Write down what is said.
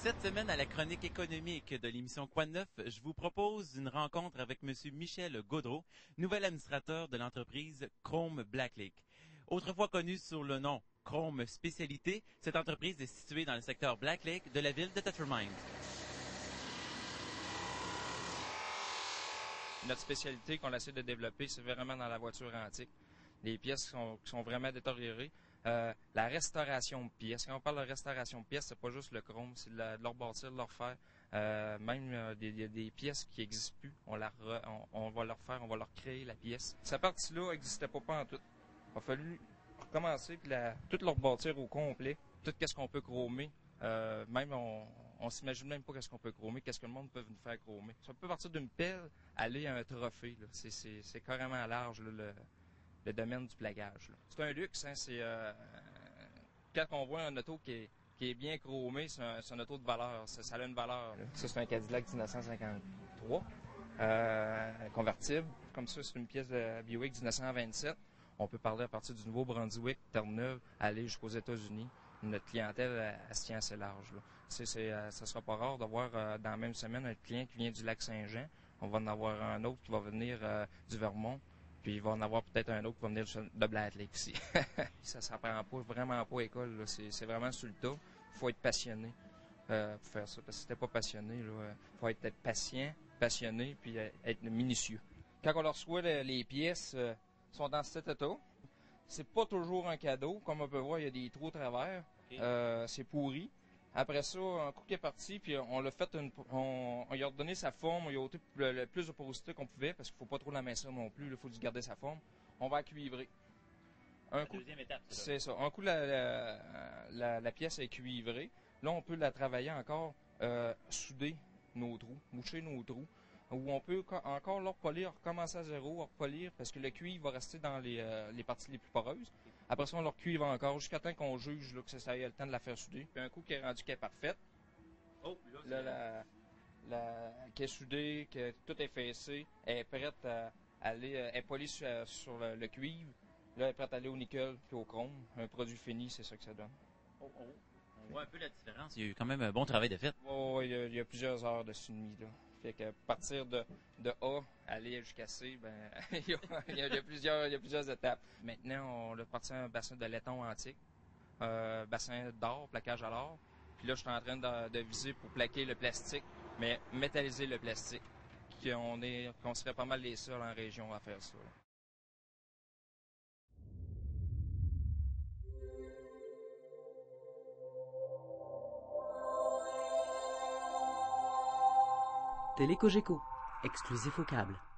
Cette semaine, à la chronique économique de l'émission Quoi de neuf, je vous propose une rencontre avec M. Michel Gaudreau, nouvel administrateur de l'entreprise Chrome Black Lake. Autrefois connue sous le nom Chrome Spécialité, cette entreprise est située dans le secteur Black Lake de la ville de Tettermind. Notre spécialité qu'on essaie de développer, c'est vraiment dans la voiture antique. Les pièces qui sont vraiment détériorées. La restauration de pièces. Quand on parle de restauration de pièces, c'est pas juste le chrome, c'est de leur bâtir, de leur faire. Même des pièces qui n'existent plus, on va leur faire, on va leur créer la pièce. Cette partie-là n'existait pas en tout. Il a fallu recommencer puis tout leur bâtir au complet. Tout ce qu'on peut chromer. Même on s'imagine même pas qu'est-ce qu'on peut chromer, qu'est-ce que le monde peut nous faire chromer. Ça peut partir d'une pelle, aller à un trophée. Là. C'est carrément large là, le domaine du plagage. Là. C'est un luxe, hein, quand on voit un auto qui est bien chromé, c'est un auto de valeur, ça a une valeur. Là. Ça, c'est un Cadillac 1953, convertible. Comme ça, c'est une pièce de Buick 1927. On peut parler à partir du Nouveau-Brunswick, Terre-Neuve, aller jusqu'aux États-Unis. Notre clientèle, elle se tient assez large. Là. Ça sera pas rare de voir dans la même semaine un client qui vient du lac Saint-Jean. On va en avoir un autre qui va venir du Vermont. Puis il va en avoir peut-être un autre qui va venir de Black Lake ici. Ça s'apprend pas, vraiment pas à école. Là. C'est vraiment sur le tas. Il faut être passionné pour faire ça. Parce que si t'es pas passionné, il faut être patient, passionné, puis être minutieux. Quand on leur reçoit les pièces, sont dans cet état. C'est pas toujours un cadeau. Comme on peut voir, il y a des trous au travers. Okay. C'est pourri. Après ça, un coup qui est parti, puis on l'a fait, on lui a redonné sa forme, on lui a ôté le plus de porosité qu'on pouvait, parce qu'il faut pas trop l'amincir non plus, il faut juste garder sa forme. On va cuivrer. Deuxième étape, c'est ça. Un coup, la pièce est cuivrée. Là, on peut la travailler encore, souder nos trous, moucher nos trous. Où on peut encore leur polir, recommencer à zéro, repolir, parce que le cuivre va rester dans les parties les plus poreuses. Après ça, on leur cuivre encore jusqu'à temps qu'on juge là, que ça ait le temps de la faire souder. Puis un coup qui est rendu qu'elle est parfaite, qui est soudée, que tout est fessé, elle est prête à aller, elle est polie sur le cuivre. Là, elle est prête à aller au nickel puis au chrome. Un produit fini, c'est ça que ça donne. On voit un peu la différence. Il y a eu quand même un bon travail de fait. Il y a plusieurs heures de suivi, là. Fait que partir de A, aller jusqu'à C, ben il y a plusieurs étapes. Maintenant, on a parti un bassin de laiton antique, bassin d'or, plaquage à l'or. Puis là, je suis en train de viser pour plaquer le plastique, mais métalliser le plastique. Qu'on serait pas mal les seuls en région à faire ça. Là. Télécogeco, exclusif au câble.